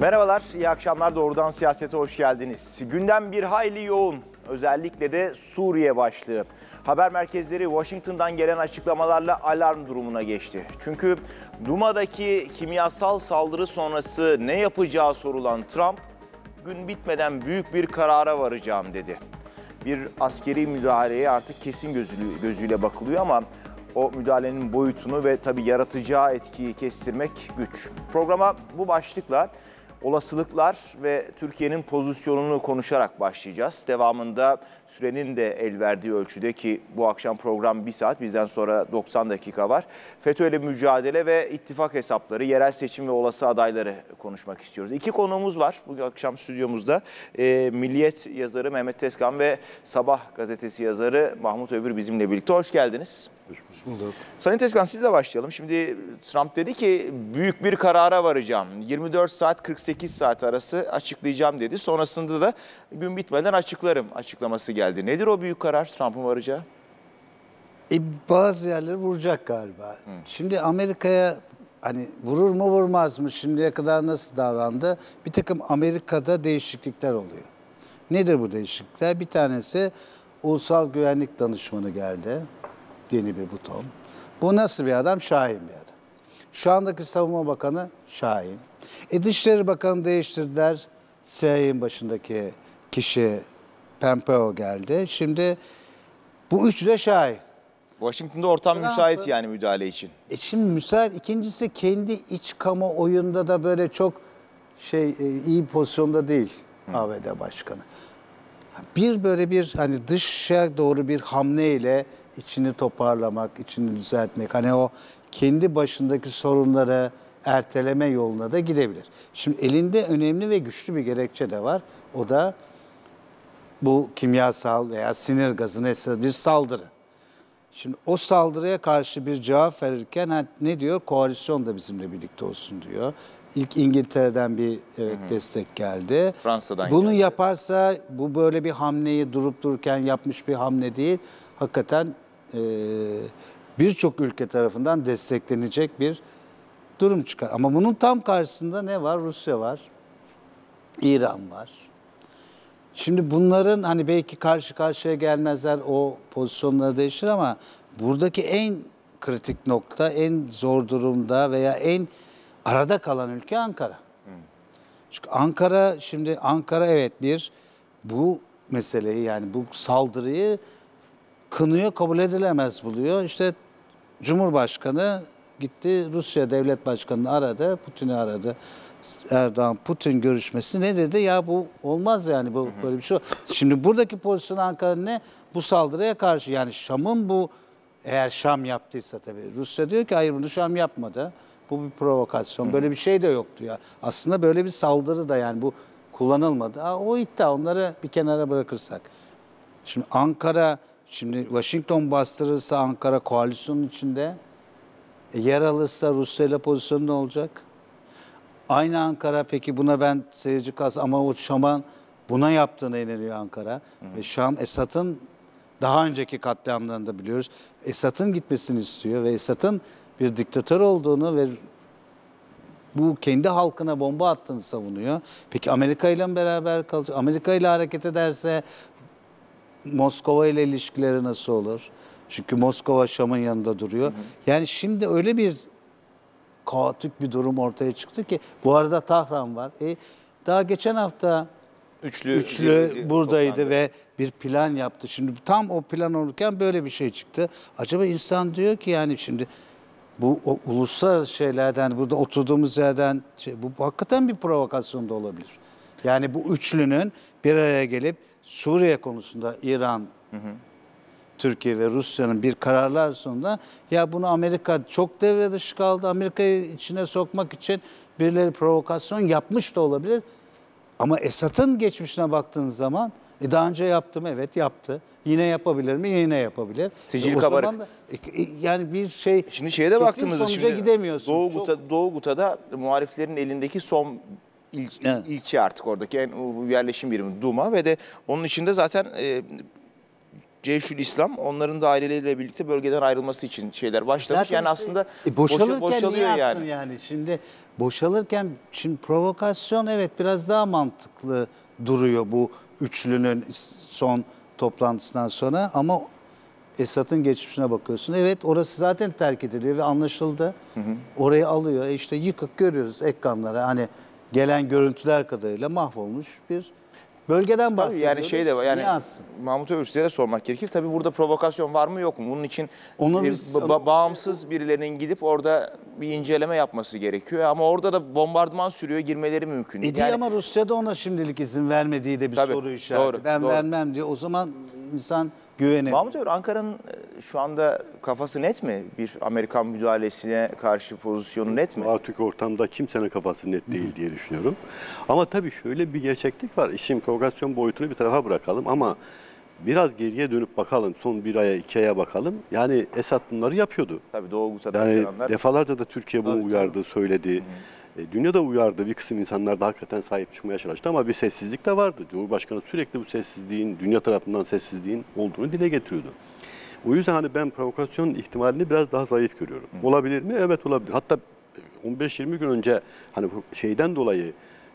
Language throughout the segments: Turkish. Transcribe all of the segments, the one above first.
Merhabalar, iyi akşamlar. Doğrudan Siyasete hoş geldiniz. Gündem bir hayli yoğun, özellikle de Suriye başlığı. Haber merkezleri Washington'dan gelen açıklamalarla alarm durumuna geçti. Çünkü Duma'daki kimyasal saldırı sonrası ne yapacağı sorulan Trump, gün bitmeden büyük bir karara varacağım dedi. Bir askeri müdahaleye artık kesin gözüyle bakılıyor ama o müdahalenin boyutunu ve tabii yaratacağı etkiyi kestirmek güç. Programa bu başlıkla olasılıklar ve Türkiye'nin pozisyonunu konuşarak başlayacağız. Devamında sürenin de el verdiği ölçüde, ki bu akşam program 1 saat, bizden sonra 90 dakika var. FETÖ'yle mücadele ve ittifak hesapları, yerel seçim ve olası adayları konuşmak istiyoruz. 2 konuğumuz var bugün akşam stüdyomuzda. Milliyet yazarı Mehmet Tezkan ve Sabah gazetesi yazarı Mahmut Övür bizimle birlikte. Hoş geldiniz. Hoş bulduk. Sayın Tezkan, sizle başlayalım. Şimdi Trump dedi ki büyük bir karara varacağım. 24 saat 48 saat arası açıklayacağım dedi. Sonrasında da gün bitmeden açıklarım açıklaması geldi. Nedir o büyük karar Trump'ın varacağı? Bazı yerleri vuracak galiba. Şimdi Amerika'ya hani vurur mu vurmaz mı, şimdiye kadar nasıl davrandı? Bir takım Amerika'da değişiklikler oluyor. Nedir bu değişiklikler? Bir tanesi Ulusal Güvenlik Danışmanı geldi. Yeni bir buton. Bu nasıl bir adam? Şahin bir adam. Şu andaki Savunma Bakanı Şahin. Dışişleri Bakanı değiştirdiler. CIA'nin başındaki kişi Pompeo geldi. Şimdi bu üçü de Şahin. Washington'da ortam müsait yani müdahale için. Şimdi müsait. İkincisi, kendi iç kamuoyunda da böyle çok iyi pozisyonda değil ABD Başkanı. Böyle bir hani dışa doğru bir hamleyle içini toparlamak, içini düzeltmek, hani o kendi başındaki sorunları erteleme yoluna da gidebilir. Şimdi elinde önemli ve güçlü bir gerekçe de var. O da bu kimyasal veya sinir gazına esas bir saldırı. Şimdi o saldırıya karşı bir cevap verirken ne diyor? Koalisyon da bizimle birlikte olsun diyor. İlk İngiltere'den bir destek geldi. Fransa'dan Bunu geldi. yaparsa bu böyle bir hamleyi durup dururken yapmış bir hamle değil. Hakikaten birçok ülke tarafından desteklenecek bir durum çıkar. Ama bunun tam karşısında ne var? Rusya var, İran var. Şimdi bunların hani belki karşı karşıya gelmezler, o pozisyonları değişir ama buradaki en kritik nokta, en zor durumda veya en arada kalan ülke Ankara. Çünkü Ankara evet bu meseleyi, yani bu saldırıyı kınıyor, kabul edilemez buluyor. İşte Cumhurbaşkanı gitti Rusya Devlet Başkanı'nı aradı, Putin'i aradı. Erdoğan Putin görüşmesi ne dedi? Ya bu olmaz yani, bu böyle bir şey. Şimdi buradaki pozisyon Ankara'nın ne? Bu saldırıya karşı, yani Şam'ın bu, eğer Şam yaptıysa tabii. Rusya diyor ki hayır, bunu Şam yapmadı. Bu bir provokasyon. Böyle bir şey de yoktu ya. Aslında böyle bir saldırı da, yani bu kullanılmadı. O iddia, onları bir kenara bırakırsak. Şimdi Washington bastırırsa Ankara koalisyonun içinde, yer alırsa Rusya ile pozisyonu ne olacak? Aynı Ankara, peki buna ben seyirci kalsın ama o Şam'ın buna yaptığına inanıyor Ankara. Ve Şam, Esad'ın daha önceki katliamlarını da biliyoruz. Esad'ın gitmesini istiyor ve Esad'ın bir diktatör olduğunu ve bu kendi halkına bomba attığını savunuyor. Peki Amerika ile mi beraber kalacak? Amerika ile hareket ederse Moskova ile ilişkileri nasıl olur? Çünkü Moskova Şam'ın yanında duruyor. Yani şimdi öyle bir kaotik bir durum ortaya çıktı ki, bu arada Tahran var. Daha geçen hafta üçlü buradaydı toplandı ve bir plan yaptı. Şimdi tam o plan olurken böyle bir şey çıktı. Acaba insan diyor ki, yani şimdi bu uluslararası şeylerden, burada oturduğumuz yerden bu hakikaten bir provokasyon da olabilir. Yani bu üçlünün bir araya gelip Suriye konusunda İran, Türkiye ve Rusya'nın bir kararlar sonunda, ya bunu Amerika çok devre dışı kaldı, Amerika'yı içine sokmak için birileri provokasyon yapmış da olabilir. Ama Esad'ın geçmişine baktığınız zaman daha önce yaptı mı? Evet, yaptı. Yine yapabilir mi? Yine yapabilir. Sicil kabarık. Da, yani bir şey, şimdi şeye de baktığımızda şimdi gidemiyorsun. Doğu Guta'da muhaliflerin elindeki son ilçe, artık oradaki en yerleşim birimi Duma ve de onun içinde zaten Ceyşülislam onların da aileleriyle birlikte bölgeden ayrılması için şeyler başlamış. Zaten Yani işte, aslında boşalırken boşalıyor niye yani. atsın yani? Şimdi boşalırken şimdi provokasyon evet biraz daha mantıklı duruyor bu üçlünün son toplantısından sonra ama Esad'ın geçmişine bakıyorsun. Evet orası zaten terk ediliyor ve anlaşıldı. Orayı alıyor. İşte yıkık görüyoruz ekranlara hani gelen görüntüler kadarıyla mahvolmuş bir bölgeden Tabii bahsediyoruz. yani şey de var. Yani Niye atsın? Mahmut Övürsüz'e de sormak gerekir. Tabii burada provokasyon var mı yok mu? Bunun için Onu bir biz- bağımsız birilerinin gidip orada bir inceleme yapması gerekiyor. Ama orada da bombardıman sürüyor, girmeleri mümkün değil. Değil ama Rusya da ona şimdilik izin vermediği de bir Tabii, soru işareti. doğru, Ben doğru. vermem diyor. O zaman insan güvenemiyor. Mahmut Övür, Ankara'nın şu anda kafası net mi? Bir Amerikan müdahalesine karşı pozisyonu net mi? Artık ortamda kimsenin kafası net değil diye düşünüyorum. Ama tabii şöyle bir gerçeklik var. İşin provokasyon boyutunu bir tarafa bırakalım ama biraz geriye dönüp bakalım. Son bir aya, 2 aya bakalım. Yani Esad bunları yapıyordu. Tabii Doğu Gusa'da Yani yaşananlar. defalarca da Türkiye bunu Tabii, uyardı, söyledi. Dünya da uyardı. Bir kısım insanlar da hakikaten sahip çıkmaya çalıştı ama bir sessizlik de vardı. Cumhurbaşkanı sürekli bu sessizliğin, dünya tarafından sessizliğin olduğunu dile getiriyordu. O yüzden hani ben provokasyon ihtimalini biraz daha zayıf görüyorum. Olabilir mi? Evet olabilir. Hatta 15-20 gün önce hani bu şeyden dolayı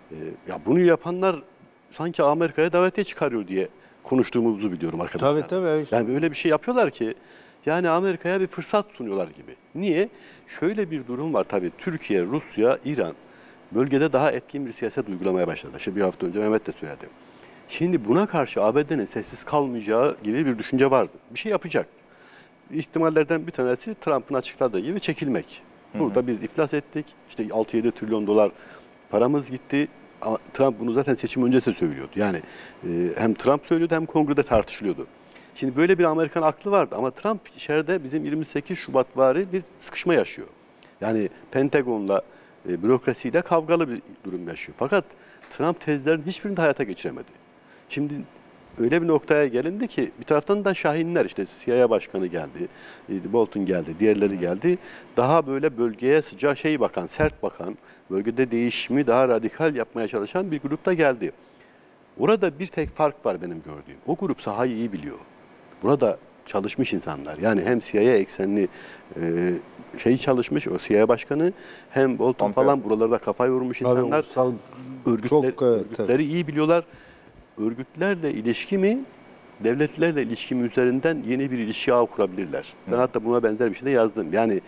ya bunu yapanlar sanki Amerika'ya davetiye çıkarıyor diye konuştuğumuzu biliyorum arkadaşlar. Tabii tabii. öyle. Yani öyle bir şey yapıyorlar ki yani Amerika'ya bir fırsat sunuyorlar gibi. Niye? Şöyle bir durum var tabii. Türkiye, Rusya, İran bölgede daha etkin bir siyaset uygulamaya başladı. İşte bir hafta önce Mehmet de söyledi. Şimdi buna karşı ABD'nin sessiz kalmayacağı gibi bir düşünce vardı. Bir şey yapacak. İhtimallerden bir tanesi Trump'ın açıkladığı gibi çekilmek. Burada biz iflas ettik. İşte 6-7 trilyon dolar paramız gitti. Trump bunu zaten seçim öncesi söylüyordu. Yani hem Trump söylüyordu hem kongrede tartışılıyordu. Şimdi böyle bir Amerikan aklı vardı ama Trump içeride bizim 28 Şubat vari bir sıkışma yaşıyor. Yani Pentagon'la, bürokrasiyle kavgalı bir durum yaşıyor. Fakat Trump tezlerin hiçbirini de hayata geçiremedi. Şimdi öyle bir noktaya gelindi ki bir taraftan da şahinler işte CIA başkanı geldi, Bolton geldi, diğerleri geldi. Daha böyle bölgeye sıcağı bakan, sert bakan, bölgede değişimi daha radikal yapmaya çalışan bir grup da geldi. Orada bir tek fark var benim gördüğüm. O grup sahayı iyi biliyor. Burada çalışmış insanlar. Yani hem CIA eksenli çalışmış o CIA başkanı hem Bolton falan buralarda kafa yormuş Tabii, insanlar. ulusal Örgütleri tabii. iyi biliyorlar. Örgütlerle ilişki mi, devletlerle ilişki mi üzerinden yeni bir ilişki ağı kurabilirler. Ben hatta buna benzer bir şey de yazdım. Yani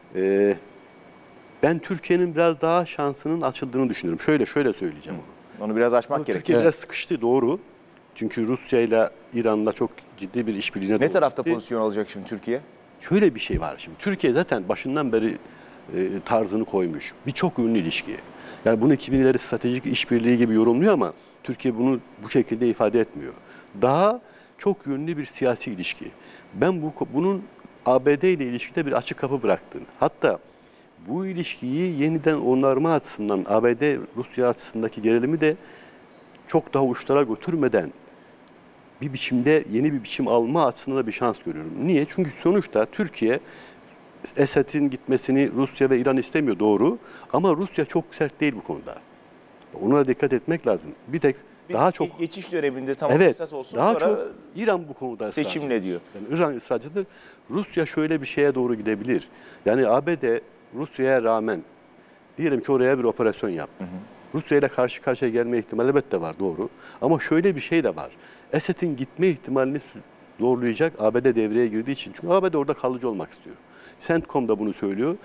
ben Türkiye'nin biraz daha şansının açıldığını düşünüyorum. Şöyle söyleyeceğim onu. Onu biraz açmak Türkiye gerekiyor. biraz sıkıştı doğru. Çünkü Rusya ile İran'la çok ciddi bir işbirliğine Ne doğru tarafta gitti. pozisyon alacak şimdi Türkiye? Şöyle bir şey var şimdi. Türkiye zaten başından beri tarzını koymuş. Birçok yönlü ilişki. Yani bunu kimileri stratejik işbirliği gibi yorumluyor ama Türkiye bunu bu şekilde ifade etmiyor. Daha çok yönlü bir siyasi ilişki. Ben bunun ABD ile ilişkide bir açık kapı bıraktığını, hatta bu ilişkiyi yeniden onarma açısından ABD-Rusya açısındaki gerilimi de çok daha uçlara götürmeden bir biçimde yeni bir biçim alma açısından da bir şans görüyorum. Niye? Çünkü sonuçta Türkiye Esad'in gitmesini Rusya ve İran istemiyor doğru ama Rusya çok sert değil bu konuda. Ona dikkat etmek lazım. Bir tek daha çok geçiş döneminde tamam evet esas olsun daha sonra çok İran bu konuda seçimle ısrarcıdır. diyor. Yani İran ısrarcıdır. Rusya şöyle bir şeye doğru gidebilir. Yani ABD Rusya'ya rağmen diyelim ki oraya bir operasyon yaptı. Rusya ile karşı karşıya gelme ihtimali elbette var doğru. Ama şöyle bir şey de var. Esad'in gitme ihtimalini zorlayacak ABD devreye girdiği için. Çünkü ABD orada kalıcı olmak istiyor. CENTCOM da bunu söylüyor.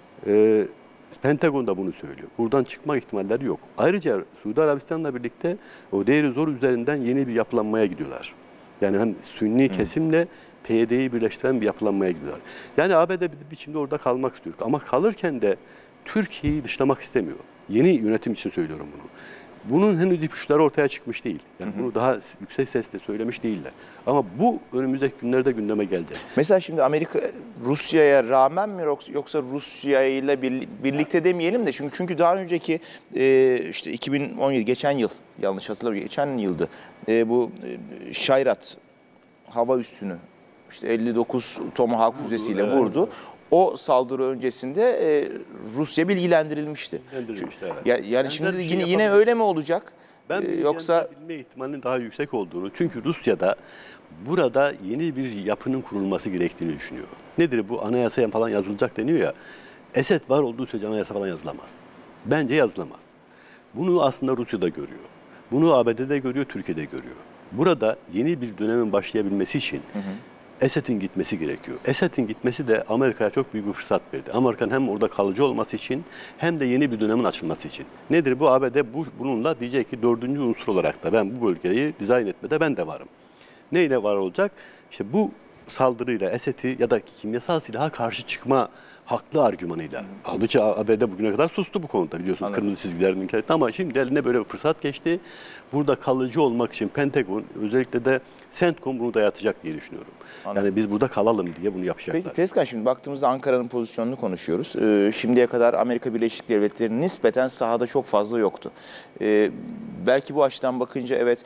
Pentagon da bunu söylüyor. Buradan çıkma ihtimalleri yok. Ayrıca Suudi Arabistan'la birlikte o Deir Zor üzerinden yeni bir yapılanmaya gidiyorlar. Yani hem Sünni kesimle PYD'yi birleştiren bir yapılanmaya gidiyorlar. Yani ABD bir biçimde orada kalmak istiyor. Ama kalırken de Türkiye'yi dışlamak istemiyor. Yeni yönetim için söylüyorum bunu. Bunun henüz ipuçları ortaya çıkmış değil. Yani bunu daha yüksek sesle söylemiş değiller. Ama bu önümüzdeki günlerde gündeme geldi. Mesela şimdi Amerika Rusya'ya rağmen mi yoksa Rusya ile birlikte demeyelim de çünkü daha önceki işte 2017 geçen yıl yanlış hatırlamıyorum geçen yıldı bu Şayrat hava üssünü işte 59 Tomahawk füzesiyle vurdu. O saldırı öncesinde Rusya bilgilendirilmişti. Yani şimdi Benzer bir şey yine yapabilir. öyle mi olacak? Ben Yoksa bilme ihtimalinin daha yüksek olduğunu, çünkü Rusya'da burada yeni bir yapının kurulması gerektiğini düşünüyor. Nedir bu? Anayasaya falan yazılacak deniyor ya. Esed var olduğu sürece anayasa falan yazılamaz. Bence yazılamaz. Bunu aslında Rusya'da görüyor. Bunu ABD'de görüyor, Türkiye'de görüyor. Burada yeni bir dönemin başlayabilmesi için Esed'in gitmesi gerekiyor. Esed'in gitmesi de Amerika'ya çok büyük bir fırsat verdi. Amerika'nın hem orada kalıcı olması için hem de yeni bir dönemin açılması için. Nedir bu? ABD bununla diyecek ki dördüncü unsur olarak da ben bu bölgeyi dizayn etmede ben de varım. Neyle var olacak? İşte bu saldırıyla Esed'i ya da kimyasal silaha karşı çıkma haklı argümanıyla. Halbuki ABD bugüne kadar sustu bu konuda, biliyorsunuz. Anladım. Kırmızı çizgilerini inkar etti ama şimdi eline böyle bir fırsat geçti. Burada kalıcı olmak için Pentagon, özellikle de CENTCOM bunu dayatacak diye düşünüyorum. Anladım. Yani biz burada kalalım diye bunu yapacaklar. Peki Tezkan, şimdi baktığımızda Ankara'nın pozisyonunu konuşuyoruz. Şimdiye kadar Amerika Birleşik Devletleri nispeten sahada çok fazla yoktu. Belki bu açıdan bakınca evet,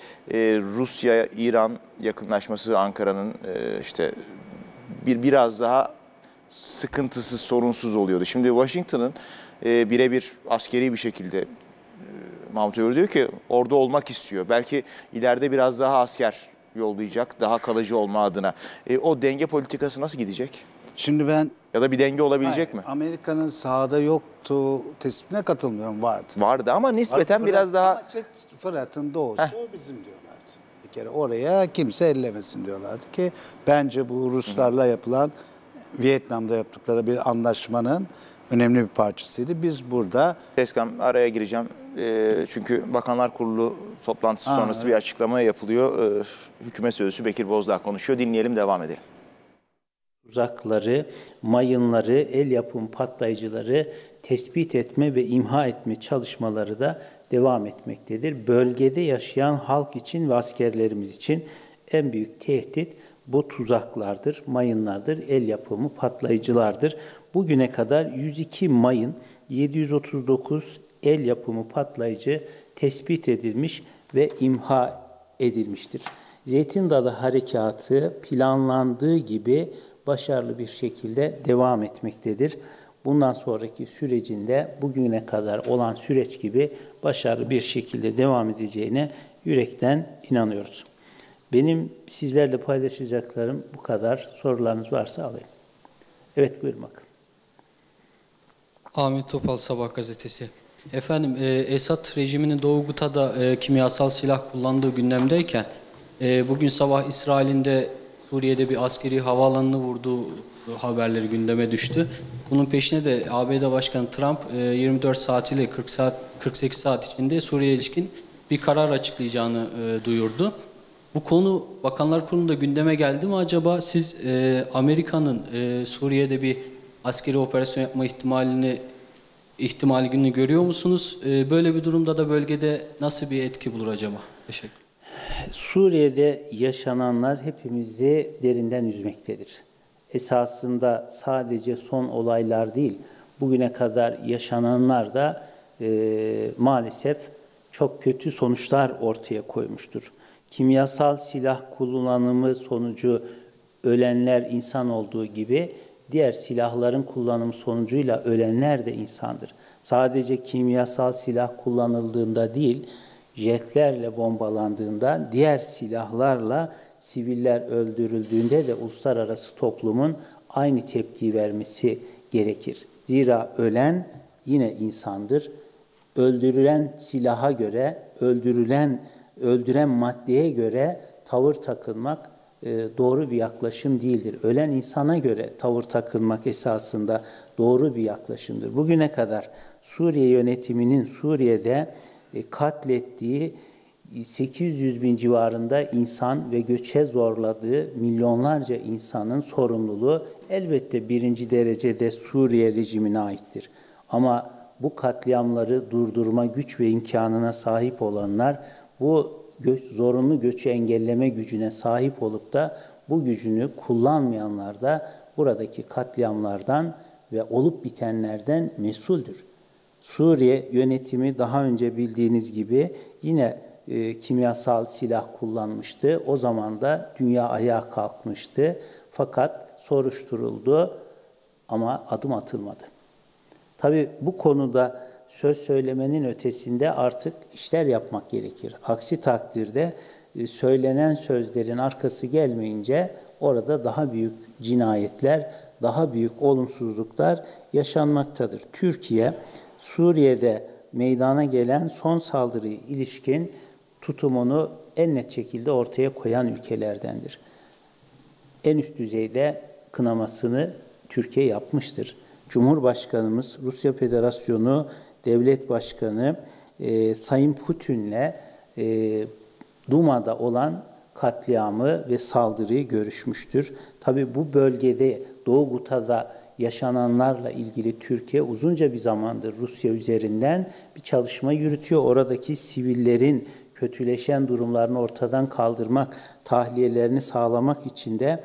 Rusya-İran yakınlaşması Ankara'nın işte biraz daha sıkıntısız, sorunsuz oluyordu. Şimdi Washington'ın birebir askeri bir şekilde Mahmut Övür diyor ki orada olmak istiyor. Belki ileride biraz daha asker yollayacak, daha kalıcı olma adına. O denge politikası nasıl gidecek? Şimdi ben Ya da bir denge olabilecek mi? Amerika'nın sahada yoktu tespitine katılmıyorum, vardı. Vardı ama nispeten biraz daha... Ama Fırat'ın doğusu o bizim diyorlardı. Bir kere oraya kimse ellemesin diyorlardı ki bence bu Ruslarla yapılan, Vietnam'da yaptıkları bir anlaşmanın önemli bir parçasıydı. Biz burada... Tezkan, araya gireceğim. Çünkü Bakanlar Kurulu toplantısı sonrası bir açıklama yapılıyor. Hükümet Sözcüsü Bekir Bozdağ konuşuyor. Dinleyelim, devam edelim. Tuzakları, mayınları, el yapım patlayıcıları tespit etme ve imha etme çalışmaları da devam etmektedir. Bölgede yaşayan halk için ve askerlerimiz için en büyük tehdit bu tuzaklardır, mayınlardır, el yapımı patlayıcılardır. Bugüne kadar 102 mayın, 739 el yapımı patlayıcı tespit edilmiş ve imha edilmiştir. Zeytin Dalı Harekatı planlandığı gibi başarılı bir şekilde devam etmektedir. Bundan sonraki sürecinde bugüne kadar olan süreç gibi başarılı bir şekilde devam edeceğine yürekten inanıyoruz. Benim sizlerle paylaşacaklarım bu kadar. Sorularınız varsa alayım. Evet, buyurun bakın. Ahmet Topal, Sabah gazetesi. Efendim, Esad rejiminin Doğu Gıta'da kimyasal silah kullandığı gündemdeyken bugün sabah İsrail'in de Suriye'de bir askeri havaalanını vurduğu haberleri gündeme düştü. Bunun peşine de ABD Başkanı Trump 24 saat ile 48 saat içinde Suriye'ye ilişkin bir karar açıklayacağını duyurdu. Bu konu Bakanlar Kurulu'nda gündeme geldi mi acaba? Siz Amerika'nın Suriye'de bir askeri operasyon yapma ihtimalini görüyor musunuz? Böyle bir durumda da bölgede nasıl bir etki bulur acaba? Teşekkür. Suriye'de yaşananlar hepimizi derinden üzmektedir. Esasında sadece son olaylar değil, bugüne kadar yaşananlar da maalesef çok kötü sonuçlar ortaya koymuştur. Kimyasal silah kullanımı sonucu ölenler insan olduğu gibi diğer silahların kullanımı sonucuyla ölenler de insandır. Sadece kimyasal silah kullanıldığında değil, jetlerle bombalandığında, diğer silahlarla siviller öldürüldüğünde de uluslararası toplumun aynı tepki vermesi gerekir. Zira ölen yine insandır. Öldürülen silaha göre, öldüren maddeye göre tavır takınmak doğru bir yaklaşım değildir. Ölen insana göre tavır takınmak esasında doğru bir yaklaşımdır. Bugüne kadar Suriye yönetiminin Suriye'de katlettiği 800 bin civarında insan ve göçe zorladığı milyonlarca insanın sorumluluğu elbette birinci derecede Suriye rejimine aittir. Ama bu katliamları durdurma güç ve imkanına sahip olanlar, bu zorunlu göçü engelleme gücüne sahip olup da bu gücünü kullanmayanlar da buradaki katliamlardan ve olup bitenlerden mesuldür. Suriye yönetimi daha önce bildiğiniz gibi yine kimyasal silah kullanmıştı. O zaman da dünya ayağa kalkmıştı. Fakat soruşturuldu ama adım atılmadı. Tabii bu konuda söz söylemenin ötesinde artık işler yapmak gerekir. Aksi takdirde söylenen sözlerin arkası gelmeyince orada daha büyük cinayetler, daha büyük olumsuzluklar yaşanmaktadır. Türkiye, Suriye'de meydana gelen son saldırıya ilişkin tutumunu en net şekilde ortaya koyan ülkelerdendir. En üst düzeyde kınamasını Türkiye yapmıştır. Cumhurbaşkanımız, Rusya Federasyonu Devlet Başkanı Sayın Putin'le Duma'da olan katliamı ve saldırıyı görüşmüştür. Tabii bu bölgede Doğu Guta'da yaşananlarla ilgili Türkiye uzunca bir zamandır Rusya üzerinden bir çalışma yürütüyor. Oradaki sivillerin kötüleşen durumlarını ortadan kaldırmak, tahliyelerini sağlamak için de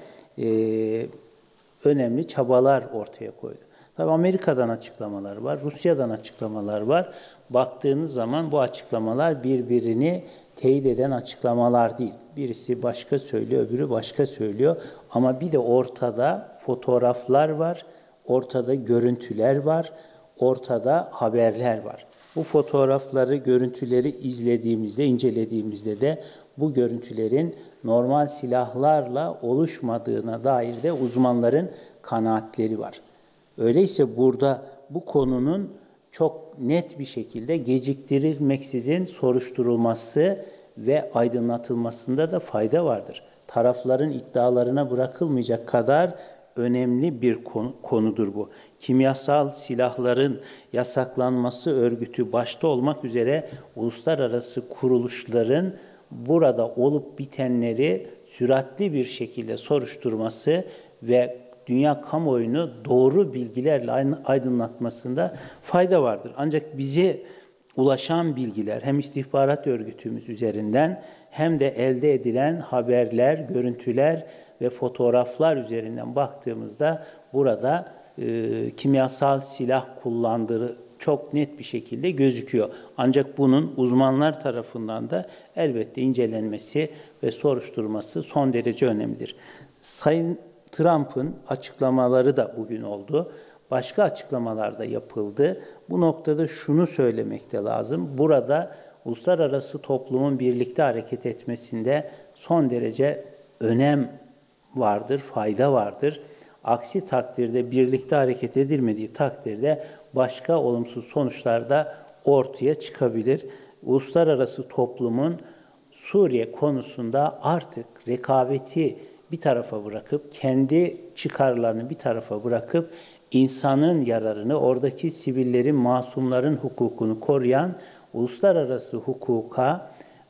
önemli çabalar ortaya koydu. Tabii Amerika'dan açıklamalar var, Rusya'dan açıklamalar var. Baktığınız zaman bu açıklamalar birbirini teyit eden açıklamalar değil. Birisi başka söylüyor, öbürü başka söylüyor. Ama bir de ortada fotoğraflar var, ortada görüntüler var, ortada haberler var. Bu fotoğrafları, görüntüleri izlediğimizde, incelediğimizde de bu görüntülerin normal silahlarla oluşmadığına dair de uzmanların kanaatleri var. Öyleyse burada bu konunun çok net bir şekilde geciktirilmeksizin soruşturulması ve aydınlatılmasında da fayda vardır. Tarafların iddialarına bırakılmayacak kadar önemli bir konudur bu. Kimyasal silahların yasaklanması örgütü başta olmak üzere uluslararası kuruluşların burada olup bitenleri süratli bir şekilde soruşturması ve dünya kamuoyunu doğru bilgilerle aydınlatmasında fayda vardır. Ancak bize ulaşan bilgiler hem istihbarat örgütümüz üzerinden hem de elde edilen haberler, görüntüler ve fotoğraflar üzerinden baktığımızda burada kimyasal silah kullandığı çok net bir şekilde gözüküyor. Ancak bunun uzmanlar tarafından da elbette incelenmesi ve soruşturulması son derece önemlidir. Sayın Trump'ın açıklamaları da bugün oldu. Başka açıklamalar da yapıldı. Bu noktada şunu söylemekte lazım. Burada uluslararası toplumun birlikte hareket etmesinde son derece önem vardır, fayda vardır. Aksi takdirde birlikte hareket edilmediği takdirde başka olumsuz sonuçlar da ortaya çıkabilir. Uluslararası toplumun Suriye konusunda artık rekabeti bir tarafa bırakıp, kendi çıkarlarını bir tarafa bırakıp, insanın yararını, oradaki sivillerin, masumların hukukunu koruyan uluslararası hukuka,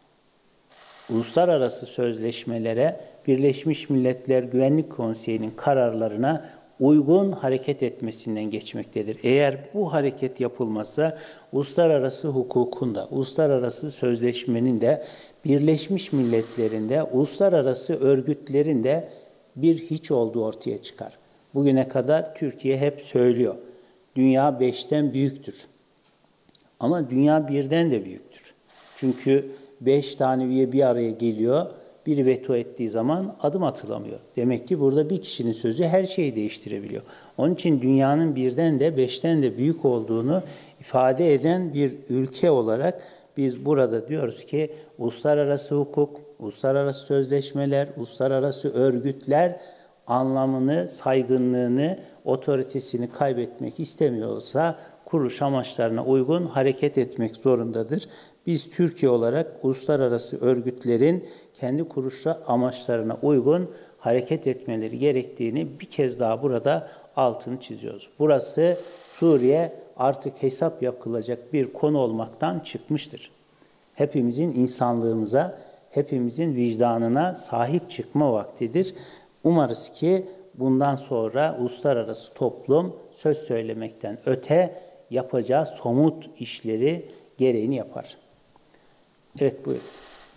uluslararası sözleşmelere, Birleşmiş Milletler Güvenlik Konseyi'nin kararlarına uygun hareket etmesinden geçmektedir. Eğer bu hareket yapılmazsa uluslararası hukukun da, uluslararası sözleşmenin de, Birleşmiş Milletler'in de, uluslararası örgütlerin de bir hiç olduğu ortaya çıkar. Bugüne kadar Türkiye hep söylüyor, dünya 5'ten büyüktür. Ama dünya 1'den de büyüktür. Çünkü 5 tane üye bir araya geliyor, biri veto ettiği zaman adım atılamıyor. Demek ki burada bir kişinin sözü her şeyi değiştirebiliyor. Onun için dünyanın 1'den de 5'ten de büyük olduğunu ifade eden bir ülke olarak biz burada diyoruz ki uluslararası hukuk, uluslararası sözleşmeler, uluslararası örgütler anlamını, saygınlığını, otoritesini kaybetmek istemiyorsa kuruluş amaçlarına uygun hareket etmek zorundadır. Biz Türkiye olarak uluslararası örgütlerin kendi kuruluş amaçlarına uygun hareket etmeleri gerektiğini bir kez daha burada altını çiziyoruz. Burası Suriye artık hesap yapılacak bir konu olmaktan çıkmıştır. Hepimizin insanlığımıza, hepimizin vicdanına sahip çıkma vaktidir. Umarız ki bundan sonra uluslararası toplum söz söylemekten öte yapacağı somut işleri gereğini yapar. Evet, buyurun.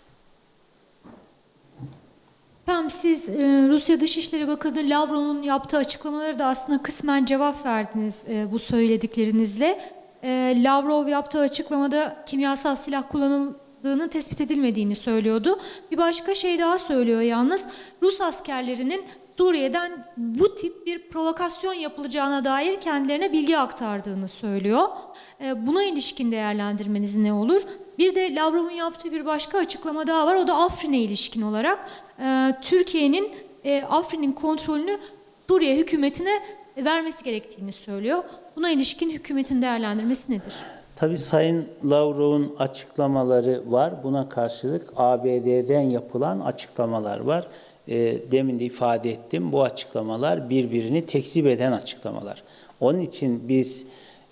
Efendim siz Rusya Dışişleri Bakanı Lavrov'un yaptığı açıklamaları da aslında kısmen cevap verdiniz bu söylediklerinizle. Lavrov yaptığı açıklamada kimyasal silah kullanıldığının tespit edilmediğini söylüyordu. Bir başka şey daha söylüyor yalnız. Rus askerlerinin Suriye'den bu tip bir provokasyon yapılacağına dair kendilerine bilgi aktardığını söylüyor. Buna ilişkin değerlendirmeniz ne olur? Bir de Lavrov'un yaptığı bir başka açıklama daha var. O da Afrin'e ilişkin olarak Türkiye'nin Afrin'in kontrolünü Suriye hükümetine vermesi gerektiğini söylüyor. Buna ilişkin hükümetin değerlendirmesi nedir? Tabii Sayın Lavrov'un açıklamaları var. Buna karşılık ABD'den yapılan açıklamalar var. Demin de ifade ettim. Bu açıklamalar birbirini tekzip eden açıklamalar. Onun için biz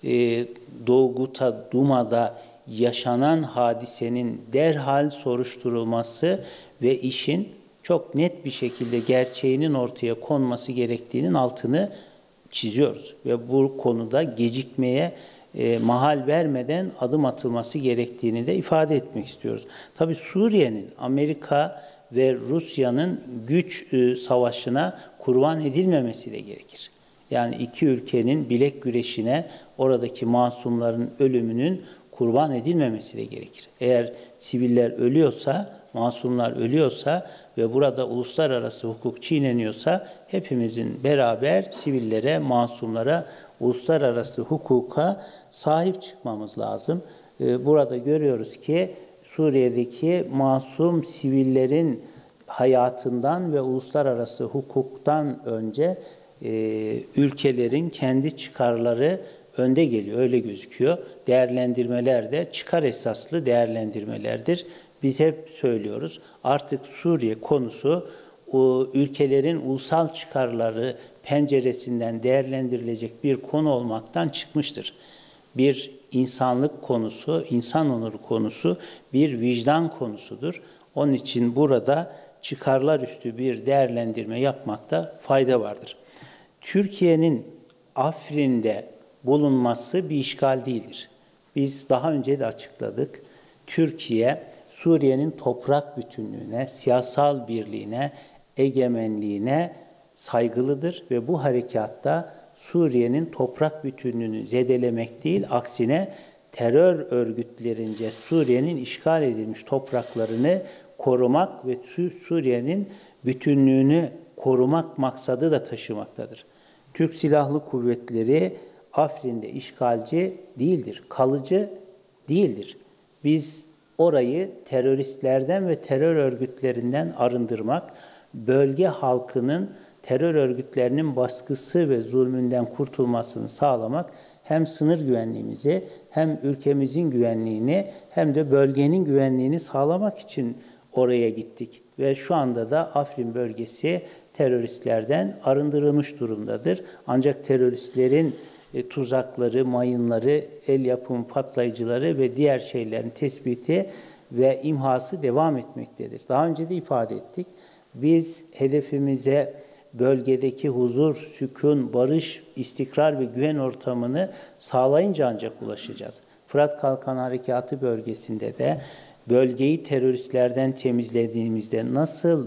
Doğu Duma'da yaşanan hadisenin derhal soruşturulması ve işin çok net bir şekilde gerçeğinin ortaya konması gerektiğinin altını çiziyoruz. Ve bu konuda gecikmeye mahal vermeden adım atılması gerektiğini de ifade etmek istiyoruz. Tabii Suriye'nin Amerika ve Rusya'nın güç savaşına kurban edilmemesi de gerekir. Yani iki ülkenin bilek güreşine, oradaki masumların ölümünün kurban edilmemesi de gerekir. Eğer siviller ölüyorsa, masumlar ölüyorsa ve burada uluslararası hukuk çiğneniyorsa hepimizin beraber sivillere, masumlara, uluslararası hukuka sahip çıkmamız lazım. Burada görüyoruz ki Suriye'deki masum sivillerin hayatından ve uluslararası hukuktan önce ülkelerin kendi çıkarları önde geliyor, öyle gözüküyor. Değerlendirmeler de çıkar esaslı değerlendirmelerdir. Biz hep söylüyoruz, artık Suriye konusu o ülkelerin ulusal çıkarları penceresinden değerlendirilecek bir konu olmaktan çıkmıştır. Bir insanlık konusu, insan onuru konusu, bir vicdan konusudur. Onun için burada çıkarlar üstü bir değerlendirme yapmakta fayda vardır. Türkiye'nin Afrin'de bulunması bir işgal değildir. Biz daha önce de açıkladık. Türkiye, Suriye'nin toprak bütünlüğüne, siyasal birliğine, egemenliğine saygılıdır ve bu harekatta Suriye'nin toprak bütünlüğünü zedelemek değil, aksine terör örgütlerince Suriye'nin işgal edilmiş topraklarını korumak ve Suriye'nin bütünlüğünü korumak maksadı da taşımaktadır. Türk Silahlı Kuvvetleri Afrin'de işgalci değildir, kalıcı değildir. Biz orayı teröristlerden ve terör örgütlerinden arındırmak, bölge halkının terör örgütlerinin baskısı ve zulmünden kurtulmasını sağlamak hem sınır güvenliğimizi hem ülkemizin güvenliğini hem de bölgenin güvenliğini sağlamak için oraya gittik. Ve şu anda da Afrin bölgesi teröristlerden arındırılmış durumdadır. Ancak teröristlerin tuzakları, mayınları, el yapımı patlayıcıları ve diğer şeylerin tespiti ve imhası devam etmektedir. Daha önce de ifade ettik. Biz hedefimize bölgedeki huzur, sükun, barış, istikrar ve güven ortamını sağlayınca ancak ulaşacağız. Fırat Kalkanı Harekatı bölgesinde de bölgeyi teröristlerden temizlediğimizde nasıl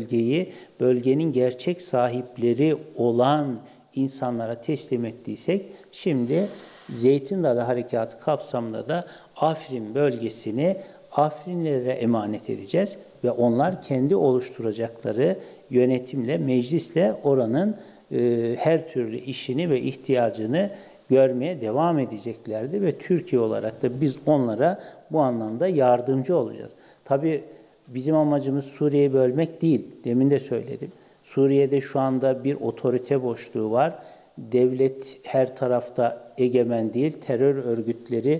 bölgenin gerçek sahipleri olan insanlara teslim ettiysek, şimdi Zeytin Dalı Harekatı kapsamında da Afrin bölgesini Afrinlilere emanet edeceğiz ve onlar kendi oluşturacakları yönetimle, meclisle oranın her türlü işini ve ihtiyacını görmeye devam edeceklerdi ve Türkiye olarak da biz onlara bu anlamda yardımcı olacağız. Tabii bizim amacımız Suriye'yi bölmek değil, demin de söyledim. Suriye'de şu anda bir otorite boşluğu var. Devlet her tarafta egemen değil. Terör örgütleri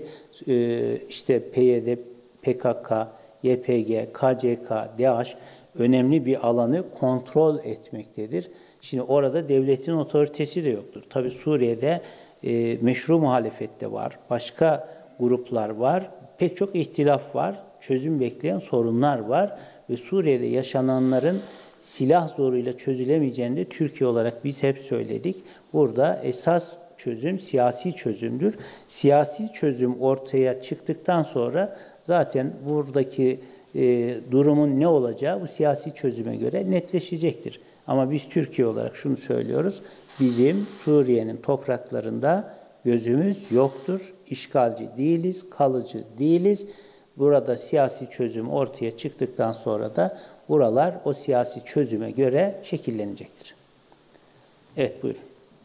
işte PYD, PKK, YPG, KCK, DAEŞ önemli bir alanı kontrol etmektedir. Şimdi orada devletin otoritesi de yoktur. Tabii Suriye'de meşru muhalefet de var. Başka gruplar var. Pek çok ihtilaf var. Çözüm bekleyen sorunlar var. Ve Suriye'de yaşananların silah zoruyla çözülemeyeceğini de Türkiye olarak biz hep söyledik. Burada esas çözüm siyasi çözümdür. Siyasi çözüm ortaya çıktıktan sonra zaten buradaki durumun ne olacağı bu siyasi çözüme göre netleşecektir. Ama biz Türkiye olarak şunu söylüyoruz. Bizim Suriye'nin topraklarında gözümüz yoktur. İşgalci değiliz, kalıcı değiliz. Burada siyasi çözüm ortaya çıktıktan sonra da buralar o siyasi çözüme göre şekillenecektir. Evet, buyurun.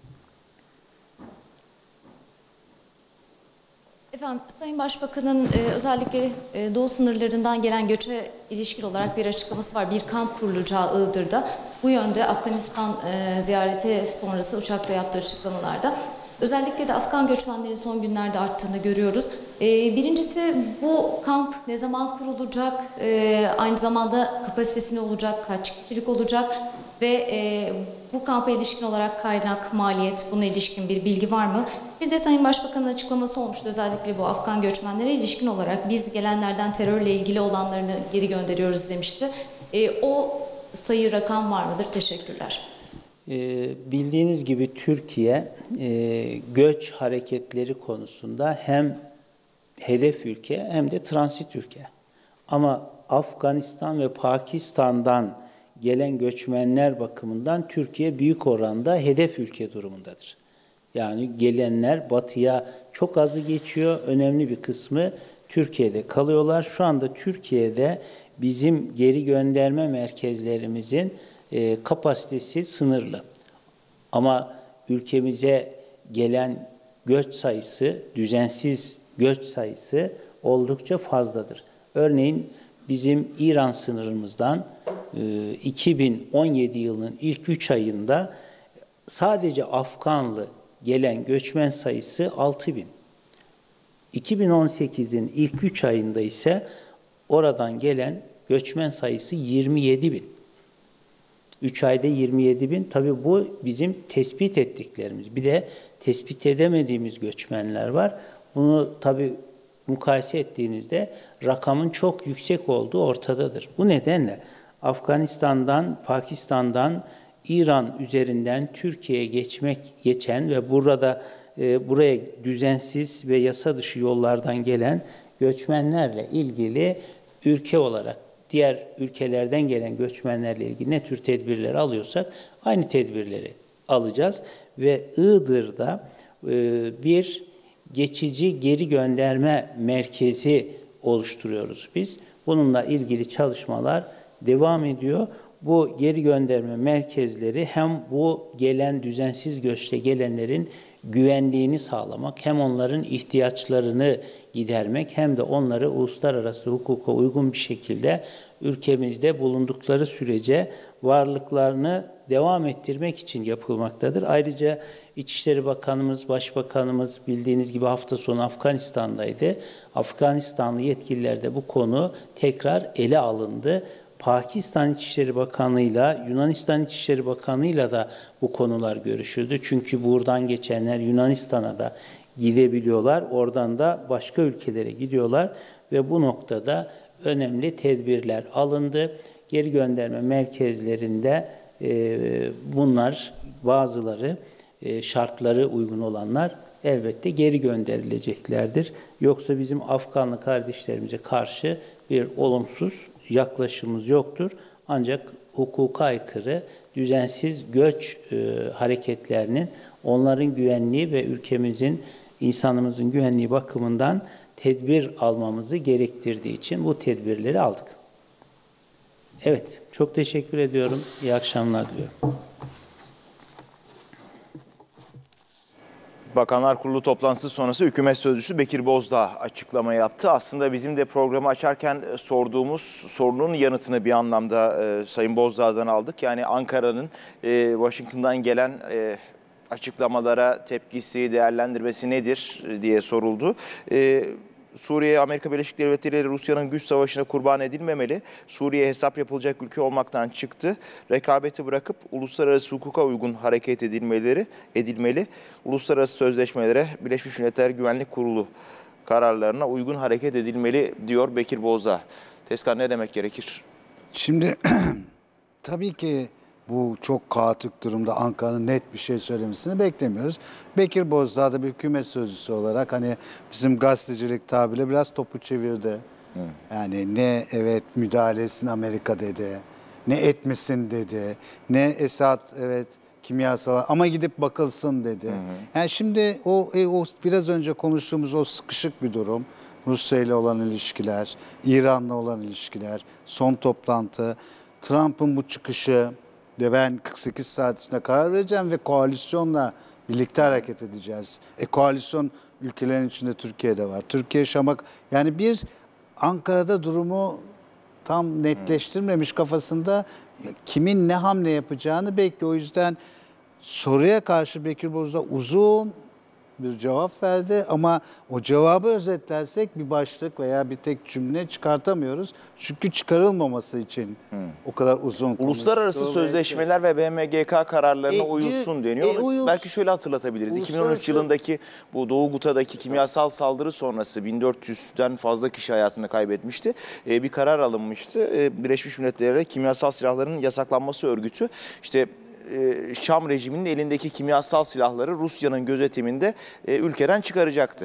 Efendim, Sayın Başbakan'ın özellikle doğu sınırlarından gelen göçe ilişkin olarak bir açıklaması var. Bir kamp kurulacağı Iğdır'da. Bu yönde Afganistan ziyareti sonrası uçakta yaptığı açıklamalarda. Özellikle de Afgan göçmenlerin son günlerde arttığını görüyoruz. Birincisi, bu kamp ne zaman kurulacak? Aynı zamanda kapasitesi ne olacak? Kaç kişilik olacak? Ve bu kampa ilişkin olarak kaynak, maliyet, buna ilişkin bir bilgi var mı? Bir de Sayın Başbakan'ın açıklaması olmuştu. Özellikle bu Afgan göçmenlere ilişkin olarak biz gelenlerden terörle ilgili olanlarını geri gönderiyoruz demişti. O sayı, rakam var mıdır? Teşekkürler. Bildiğiniz gibi Türkiye göç hareketleri konusunda hem hedef ülke hem de transit ülke. Ama Afganistan ve Pakistan'dan gelen göçmenler bakımından Türkiye büyük oranda hedef ülke durumundadır. Yani gelenler batıya çok azı geçiyor, önemli bir kısmı Türkiye'de kalıyorlar. Şu anda Türkiye'de bizim geri gönderme merkezlerimizin kapasitesi sınırlı. Ama ülkemize gelen göç sayısı, düzensiz göç sayısı oldukça fazladır. Örneğin bizim İran sınırımızdan 2017 yılının ilk 3 ayında sadece Afganlı gelen göçmen sayısı 6.000. 2018'in ilk 3 ayında ise oradan gelen göçmen sayısı 27.000. 3 ayda 27.000. Tabii bu bizim tespit ettiklerimiz. Bir de tespit edemediğimiz göçmenler var. Bunu tabii mukayese ettiğinizde rakamın çok yüksek olduğu ortadadır. Bu nedenle Afganistan'dan, Pakistan'dan, İran üzerinden Türkiye'ye geçen ve buraya düzensiz ve yasa dışı yollardan gelen göçmenlerle ilgili ülke olarak diğer ülkelerden gelen göçmenlerle ilgili ne tür tedbirler alıyorsak aynı tedbirleri alacağız ve Iğdır'da bir geçici geri gönderme merkezi oluşturuyoruz biz. Bununla ilgili çalışmalar devam ediyor. Bu geri gönderme merkezleri hem bu gelen düzensiz göçte gelenlerin güvenliğini sağlamak, hem onların ihtiyaçlarını gidermek hem de onları uluslararası hukuka uygun bir şekilde ülkemizde bulundukları sürece varlıklarını devam ettirmek için yapılmaktadır. Ayrıca İçişleri Bakanımız, Başbakanımız bildiğiniz gibi hafta sonu Afganistan'daydı. Afganistanlı yetkililerde bu konu tekrar ele alındı. Pakistan İçişleri Bakanı'yla, Yunanistan İçişleri Bakanı'yla da bu konular görüşüldü. Çünkü buradan geçenler Yunanistan'a da gidebiliyorlar. Oradan da başka ülkelere gidiyorlar ve bu noktada önemli tedbirler alındı. Geri gönderme merkezlerinde bunlar bazıları şartları uygun olanlar elbette geri gönderileceklerdir. Yoksa bizim Afganlı kardeşlerimize karşı bir olumsuz yaklaşımımız yoktur. Ancak hukuka aykırı düzensiz göç hareketlerinin onların güvenliği ve ülkemizin, insanımızın güvenliği bakımından tedbir almamızı gerektirdiği için bu tedbirleri aldık. Evet, çok teşekkür ediyorum. İyi akşamlar diliyorum. Bakanlar Kurulu toplantısı sonrası hükümet sözcüsü Bekir Bozdağ açıklama yaptı. Aslında bizim de programı açarken sorduğumuz sorunun yanıtını bir anlamda Sayın Bozdağ'dan aldık. Yani Ankara'nın Washington'dan gelen açıklamalara tepkisi, değerlendirmesi nedir diye soruldu. Suriye, Amerika Birleşik Devletleri ile Rusya'nın güç savaşına kurban edilmemeli. Suriye hesap yapılacak ülke olmaktan çıktı. Rekabeti bırakıp uluslararası hukuka uygun hareket edilmeli. Uluslararası sözleşmelere, Birleşmiş Milletler Güvenlik Kurulu kararlarına uygun hareket edilmeli diyor Bekir Bozdağ. Tezkan, ne demek gerekir? Şimdi tabii ki bu çok kaotik durumda Ankara'nın net bir şey söylemesini beklemiyoruz. Bekir Bozdağ da bir hükümet sözcüsü olarak hani bizim gazetecilik tabiriyle biraz topu çevirdi. Yani ne evet müdahalesin Amerika dedi, ne etmesin dedi, ne Esad evet kimyasal ama gidip bakılsın dedi. Yani şimdi o biraz önce konuştuğumuz o sıkışık bir durum. Rusya ile olan ilişkiler, İran'la olan ilişkiler, son toplantı, Trump'ın bu çıkışı, de ben 48 saat içinde karar vereceğim ve koalisyonla birlikte hareket edeceğiz. Koalisyon ülkelerin içinde Türkiye'de var. Türkiye Şam'a yani bir Ankara'da durumu tam netleştirmemiş kafasında kimin ne hamle yapacağını bekliyor. O yüzden soruya karşı Bekir Bozdağ uzun bir cevap verdi ama o cevabı özetlersek bir başlık veya bir tek cümle çıkartamıyoruz. Çünkü çıkarılmaması için o kadar uzun konuştu. Uluslararası sözleşmeler ve BMGK kararlarına uyulsun deniyor. Belki şöyle hatırlatabiliriz. 2013 yılındaki bu Doğu Guta'daki kimyasal saldırı sonrası 1400'den fazla kişi hayatını kaybetmişti. Bir karar alınmıştı. Birleşmiş Milletler'e kimyasal silahların yasaklanması örgütü işte Şam rejiminin elindeki kimyasal silahları Rusya'nın gözetiminde ülkeden çıkaracaktı.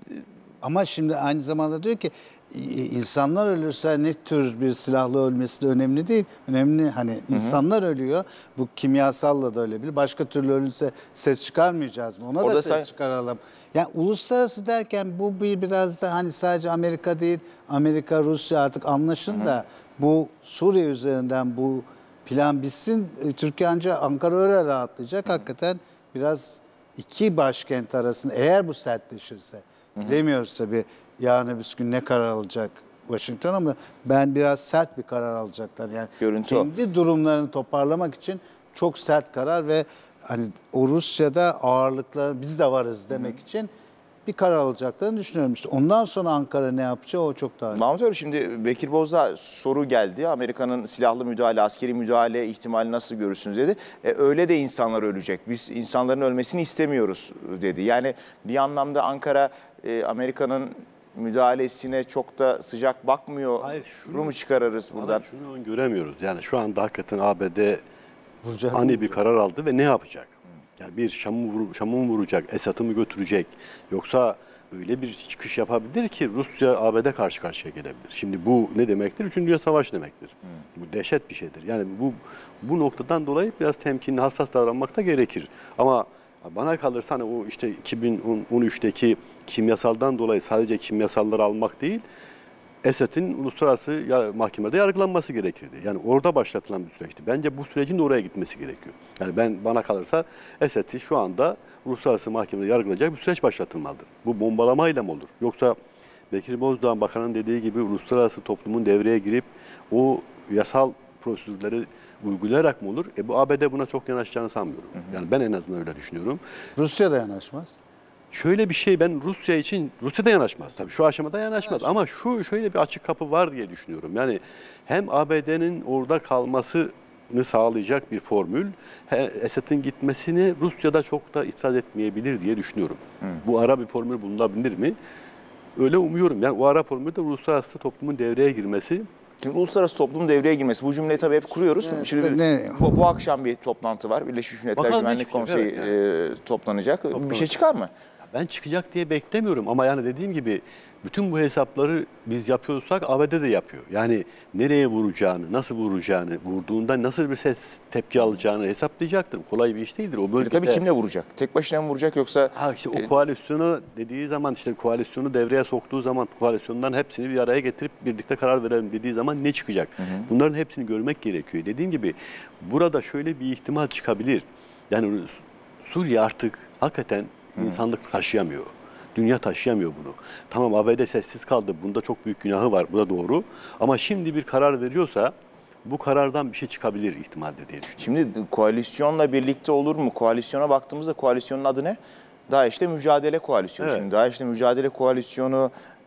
Ama şimdi aynı zamanda diyor ki insanlar ölürse ne tür bir silahla ölmesi de önemli değil. Önemli hani insanlar ölüyor. Bu kimyasalla da ölebilir. Başka türlü ölürse ses çıkarmayacağız mı? Ona Orada da ses çıkaralım. Yani uluslararası derken bu biraz da hani sadece Amerika değil, Amerika, Rusya artık anlaşın da bu Suriye üzerinden bu plan bitsin. Türkiye ancak Ankara öyle rahatlayacak. Hakikaten biraz iki başkent arasında eğer bu sertleşirse bilemiyoruz tabii yarın öbür gün ne karar alacak Washington ama ben biraz sert bir karar alacaklar. Yani görüntü kendi durumlarını toparlamak için çok sert karar ve hani o Rusya'da ağırlıklar biz de varız demek için bir karar alacaklarını düşünüyorum. İşte ondan sonra Ankara ne yapacağı o çok daha önemli. Mahmut Öyle, şimdi Bekir Bozdağ soru geldi. Amerika'nın silahlı müdahale, askeri müdahale ihtimali nasıl görürsünüz dedi. Öyle de insanlar ölecek. Biz insanların ölmesini istemiyoruz dedi. Yani bir anlamda Ankara Amerika'nın müdahalesine çok da sıcak bakmıyor. Hayır, mu çıkarırız buradan? Şunu göremiyoruz. Yani şu anda hakikaten ABD ani bir karar aldı ve ne yapacak? Yani bir Şam'ı mı vuracak, Esad'ı mı götürecek? Yoksa öyle bir çıkış yapabilir ki Rusya ABD karşı karşıya gelebilir. Şimdi bu ne demektir? Üçüncü Dünya Savaşı demektir. Bu dehşet bir şeydir. Yani bu noktadan dolayı biraz temkinli, hassas davranmak da gerekir. Ama bana kalırsa hani o işte 2013'teki kimyasaldan dolayı sadece kimyasalları almak değil, Esad'ın uluslararası mahkemede yargılanması gerekirdi. Yani orada başlatılan bir süreçti. Bence bu sürecin de oraya gitmesi gerekiyor. Yani bana kalırsa Esad'ı şu anda uluslararası mahkemede yargılayacak bir süreç başlatılmalıdır. Bu bombalamayla mı olur? Yoksa Bekir Bozdağ Bakan'ın dediği gibi uluslararası toplumun devreye girip o yasal prosedürleri uygulayarak mı olur? Bu ABD buna çok yanaşacağını sanmıyorum. Yani ben en azından öyle düşünüyorum. Rusya da yanaşmaz. Şöyle bir şey ben Rusya da yanaşmaz. Tabii şu aşamada yanaşmaz. Ama şöyle bir açık kapı var diye düşünüyorum. Yani hem ABD'nin orada kalmasını sağlayacak bir formül, Esad'ın gitmesini Rusya'da çok da itiraz etmeyebilir diye düşünüyorum. Bu ara bir formül bulunabilir mi? Öyle umuyorum. Yani o ara formülde uluslararası toplumun devreye girmesi. Şimdi uluslararası toplumun devreye girmesi. Bu cümleyi tabii hep kuruyoruz. Evet, şimdi bu akşam bir toplantı var. Birleşmiş Milletler Bakalım Güvenlik Konseyi toplanacak. Bir şey çıkar mı? Ben çıkacak diye beklemiyorum ama yani dediğim gibi bütün bu hesapları biz yapıyorsak ABD de yapıyor. Yani nereye vuracağını, nasıl vuracağını, vurduğunda nasıl bir tepki alacağını hesaplayacaktır. Kolay bir iş değildir. O bölgede... Tabii kimle vuracak? Tek başına mı vuracak yoksa... İşte o koalisyonu dediği zaman, işte koalisyonu devreye soktuğu zaman, koalisyondan hepsini bir araya getirip birlikte karar verelim dediği zaman ne çıkacak? Bunların hepsini görmek gerekiyor. Dediğim gibi burada şöyle bir ihtimal çıkabilir. Yani Suriye artık hakikaten insanlık taşıyamıyor. Dünya taşıyamıyor bunu. Tamam, ABD sessiz kaldı. Bunda çok büyük günahı var. Bu da doğru. Ama şimdi bir karar veriyorsa bu karardan bir şey çıkabilir ihtimaldir diye düşünüyorum. Şimdi koalisyonla birlikte olur mu? Koalisyona baktığımızda koalisyonun adı ne? DAEŞ'le mücadele koalisyonu. Evet. Şimdi DAEŞ'le mücadele koalisyonu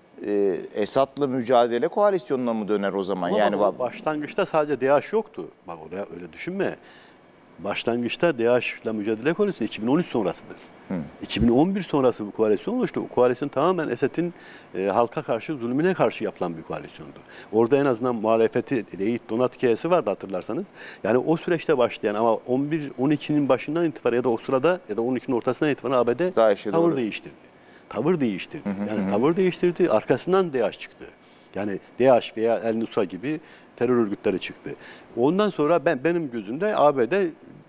Esad'la mücadele koalisyonuna mı döner o zaman? Ama Yani başlangıçta sadece DAEŞ yoktu. Bak orada öyle düşünme. Başlangıçta DAEŞ'le mücadele koalisyonu 2013 sonrasıdır. 2011 sonrası bu koalisyon oluştu. O koalisyon tamamen Esad'ın halka karşı, zulmüne karşı yapılan bir koalisyondu. Orada en azından muhalefeti, donat hikayesi vardı hatırlarsanız. Yani o süreçte başlayan ama 12'nin başından itibaren ya da o sırada ya da 12'nin ortasından itibaren ABD tavır değiştirdi. Tavır değiştirdi. Tavır değiştirdi. Arkasından DAEŞ çıktı. Yani DAEŞ veya El Nusra gibi terör örgütleri çıktı. Ondan sonra benim gözümde ABD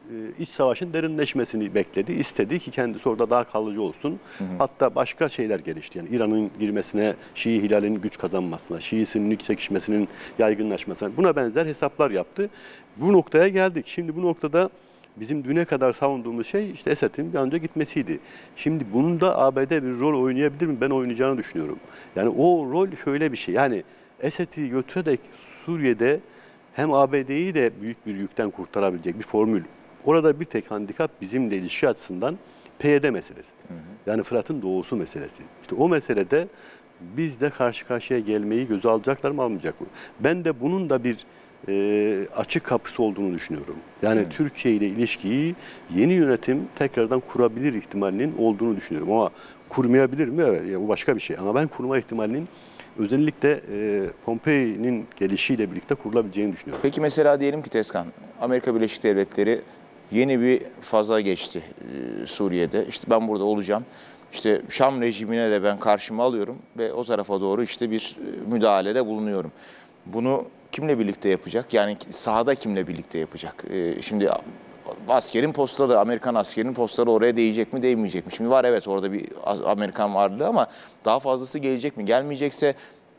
iç savaşın derinleşmesini bekledi, istedi ki kendisi orada daha kalıcı olsun. Hatta başka şeyler gelişti. Yani İran'ın girmesine, Şii hilalinin güç kazanmasına, Şii-Sünni çekişmesinin yaygınlaşmasına, buna benzer hesaplar yaptı. Bu noktaya geldik. Şimdi bu noktada bizim düne kadar savunduğumuz şey işte Esad'ın bir an önce gitmesiydi. Şimdi bunun da ABD bir rol oynayabilir mi? Ben oynayacağını düşünüyorum. Yani o rol şöyle bir şey. Yani Esad'ı götürerek Suriye'de hem ABD'yi de büyük bir yükten kurtarabilecek bir formül. Orada bir tek handikap bizimle ilişki açısından PYD meselesi. Yani Fırat'ın doğusu meselesi. İşte o meselede biz de karşı karşıya gelmeyi göze alacaklar mı, almayacak mı? Ben de bunun da bir açık kapısı olduğunu düşünüyorum. Yani Türkiye ile ilişkiyi yeni yönetim tekrardan kurabilir ihtimalinin olduğunu düşünüyorum. Ama kurmayabilir mi? Evet, yani bu başka bir şey. Ama ben kurma ihtimalinin özellikle Pompei'nin gelişiyle birlikte kurulabileceğini düşünüyorum. Peki mesela diyelim ki Tezkan, Amerika Birleşik Devletleri yeni bir faza geçti Suriye'de. İşte ben burada olacağım. İşte Şam rejimine de ben karşıma alıyorum ve o tarafa doğru işte bir müdahalede bulunuyorum. Bunu kimle birlikte yapacak? Yani sahada kimle birlikte yapacak? Şimdi askerin postları, Amerikan askerinin postları oraya değecek mi, değmeyecek mi? Şimdi var evet orada bir Amerikan varlığı ama daha fazlası gelecek mi? Gelmeyecekse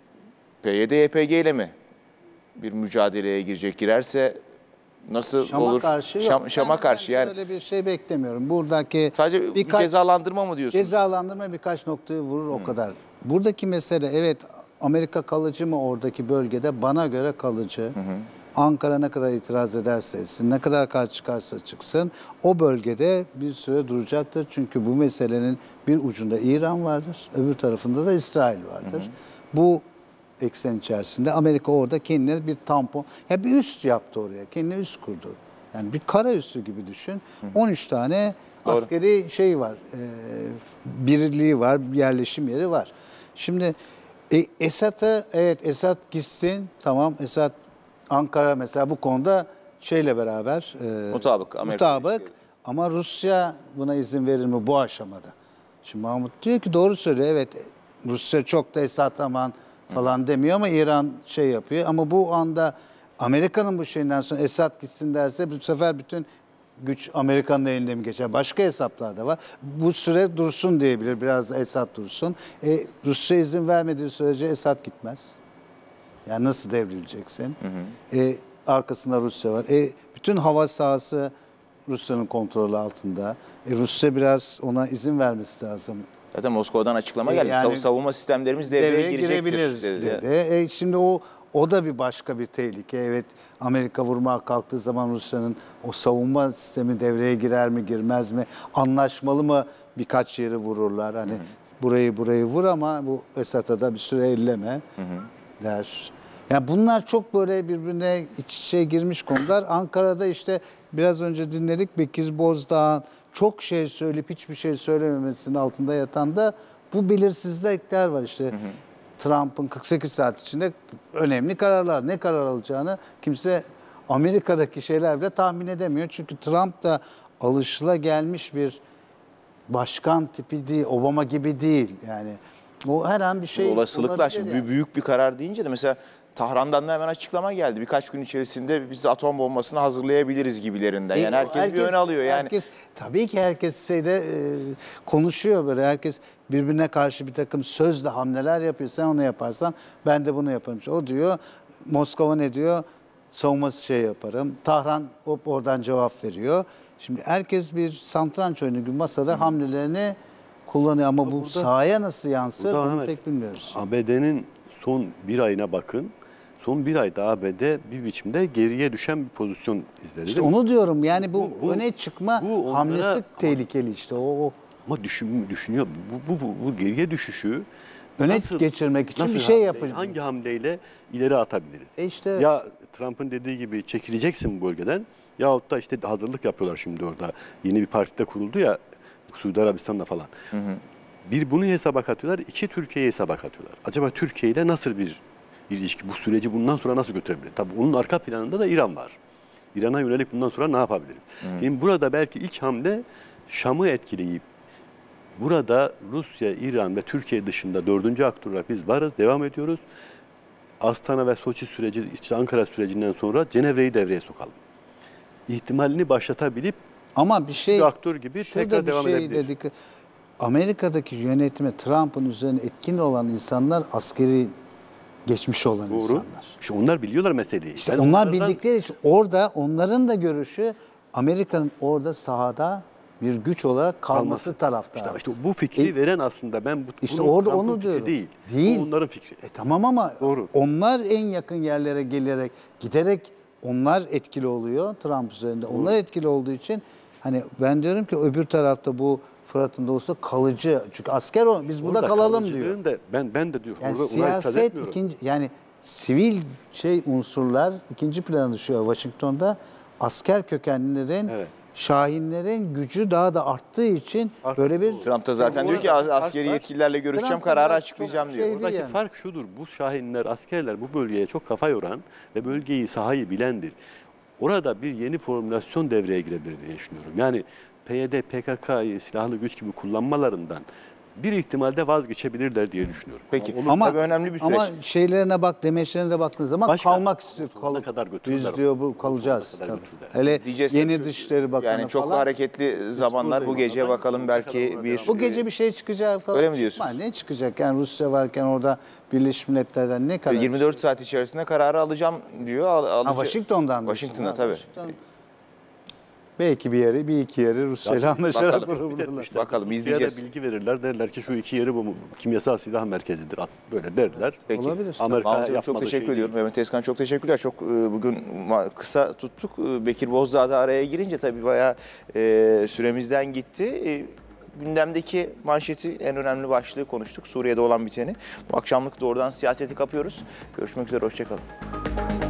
PYD-YPG ile mi bir mücadeleye girecek? Girerse nasıl Şam'a olur? karşı yok. Şam'a karşı yani. Öyle bir şey beklemiyorum. Buradaki Sadece bir cezalandırma mı diyorsunuz? cezalandırma birkaç noktayı vurur o kadar. Buradaki mesele evet Amerika kalıcı mı oradaki bölgede? Bana göre kalıcı. Ankara ne kadar itiraz ederse etsin, ne kadar karşı çıkarsa çıksın o bölgede bir süre duracaktır. Çünkü bu meselenin bir ucunda İran vardır, öbür tarafında da İsrail vardır. Bu eksen içerisinde Amerika orada kendine bir tampon, ya bir üst yaptı oraya, kendine üst kurdu. Yani bir kara üssü gibi düşün. 13 tane askeri şey var, birliği var, yerleşim yeri var. Şimdi Esad'a evet Esad gitsin, tamam Esad Ankara mesela bu konuda şeyle beraber mutabık ama Rusya buna izin verir mi bu aşamada? Şimdi Mahmut diyor ki doğru söylüyor. Evet Rusya çok da Esad aman falan demiyor ama İran şey yapıyor. Ama bu anda Amerika'nın bu şeyinden sonra Esad gitsin derse bu sefer bütün güç Amerika'nın elinde mi geçer? Başka hesaplar da var. Bu süre dursun diyebilir. Biraz da Esad dursun. Rusya izin vermediği sürece Esad gitmez. Yani nasıl devrileceksin? Arkasında Rusya var. Bütün hava sahası Rusya'nın kontrolü altında. Rusya biraz ona izin vermesi lazım. Zaten Moskova'dan açıklama geldi. Yani savunma sistemlerimiz devreye girebilir dedi. Şimdi o da bir başka bir tehlike. Evet Amerika vurmaya kalktığı zaman Rusya'nın o savunma sistemi devreye girer mi girmez mi? Anlaşmalı mı birkaç yeri vururlar. Hani burayı vur ama bu Esad'a da bir süre elleme der. Yani bunlar çok böyle birbirine iç içe girmiş konular. Ankara'da işte biraz önce dinledik Bekir Bozdağ'ın çok şey söyleyip hiçbir şey söylememesinin altında yatan da bu belirsizlikler var işte. Trump'ın 48 saat içinde önemli kararlar. Ne karar alacağını kimse Amerika'daki şeyler bile tahmin edemiyor. Çünkü Trump da alışılagelmiş bir başkan tipi değil, Obama gibi değil. Yani o her an bir şey olasılıklar. Şimdi yani. büyük bir karar deyince de mesela Tahran'dan da hemen açıklama geldi. Birkaç gün içerisinde biz de atom bombasını hazırlayabiliriz gibilerinden. Yani herkes bir ön alıyor. Yani Tabii ki herkes konuşuyor böyle. Herkes birbirine karşı bir takım sözle hamleler yapıyor. Sen onu yaparsan ben de bunu yaparım. O diyor. Moskova ne diyor? Savunması şey yaparım. Tahran oradan cevap veriyor. Şimdi herkes bir satranç oyunu gibi masada hamlelerini kullanıyor. Ama bu sahaya nasıl yansır onu pek bilmiyoruz. ABD'nin son bir ayına bakın. Son bir ayda ABD bir biçimde geriye düşen bir pozisyon izledi. İşte onu diyorum yani bu öne çıkma hamlesi tehlikeli işte o. Ama düşünüyor bu geriye düşüşü öne geçirmek için bir şey yapacak. Hangi hamleyle ileri atabiliriz? Ya Trump'ın dediği gibi çekileceksin bu bölgeden yahut da işte hazırlık yapıyorlar şimdi orada. Yeni bir partide kuruldu ya Suudi Arabistan'da falan. Bir bunu hesaba katıyorlar, iki Türkiye'yi hesaba katıyorlar. Acaba Türkiye ile nasıl bir ilişki, bu süreci bundan sonra nasıl götürebilir? Tabii onun arka planında da İran var. İran'a yönelik bundan sonra ne yapabiliriz? Şimdi burada belki ilk hamle Şam'ı etkileyip burada Rusya, İran ve Türkiye dışında dördüncü aktör olarak biz varız, devam ediyoruz. Astana ve Soçi süreci, işte Ankara sürecinden sonra Cenevre'yi devreye sokalım. ihtimalini başlatabilip Ama bir şey, bir aktör gibi şurada tekrar bir devam şey edebilir. dedik. Amerika'daki yönetime Trump'ın üzerine etkin olan insanlar askeri geçmiş olan Doğru. insanlar. İşte onlar biliyorlar meseleyi. İşte Yani onlar onlardan- bildikleri için orada onların da görüşü Amerika'nın orada sahada bir güç olarak kalması taraftarı. İşte bu fikri veren aslında ben İşte bunun orada Trump'ın onu fikri diyorum. değil. Değil. Bu onların fikri. Tamam ama Doğru. onlar en yakın yerlere giderek onlar etkili oluyor Trump üzerinde. Onlar etkili olduğu için hani ben diyorum ki öbür tarafta bu Fırat'ın doğusu kalıcı. Çünkü asker biz burada Orada kalalım kalıcılığın diyor. Da, ben de diyorum. Yani Ona itiraz siyaset etmiyorum. ikinci yani sivil unsurlar ikinci plana düşüyor Washington'da. Asker kökenlilerin Evet. Şahinlerin gücü daha da arttığı için böyle bir Trump da zaten Yani diyor ki orada askeri fark var. yetkililerle görüşeceğim, Trump'ın kararı biraz açıklayacağım çok diyor. şey- Buradaki yani. fark şudur. Bu şahinler, askerler bu bölgeye çok kafa yoran ve bölgeyi, sahayı bilendir. Orada bir yeni formülasyon devreye girebilir diye düşünüyorum. Yani PYD, PKK'yı silahlı güç gibi kullanmalarından bir ihtimalde vazgeçebilirler diye düşünüyorum. Peki. ama Tabii önemli bir süreç. Ama şeylerine bak, demeçlerine de baktığın zaman Başka- kalmak istiyor. Sonuna kadar götürürler Biz diyor onu. bu kalacağız. Sonuna kadar Tabii. götürürler. Hele Diyeceğiz yeni tabii. Dışişleri Bakanı Yani çok falan. hareketli zamanlar bu buradayız. gece, bakalım belki bir... Bu gece bir şey çıkacak falan. Öyle mi diyorsunuz? Ne çıkacak? Yani Rusya varken orada Birleşmiş Milletler'den ne kadar? 24 saat içerisinde kararı alacağım diyor. Ha, Washington'dan diyorsun. Washington'da Ha, tabii. Washington. Belki bir iki yeri Rusya ile anlaşarak bakalım. kurabilirler. Bakalım, Rusya'ya izleyeceğiz. da bilgi verirler. Derler ki şu iki yeri bu kimyasal silah merkezidir. Böyle derler. Peki. Olabilir. Amerika Mahmut Hocam çok yapmadığı teşekkür şey ediyorum. Mehmet Tezkan çok teşekkürler. Çok bugün kısa tuttuk. Bekir Bozdağ da araya girince tabii bayağı süremizden gitti. Gündemdeki manşeti, en önemli başlığı konuştuk. Suriye'de olan biteni. Bu akşamlık doğrudan siyaseti kapıyoruz. Görüşmek üzere, hoşçakalın.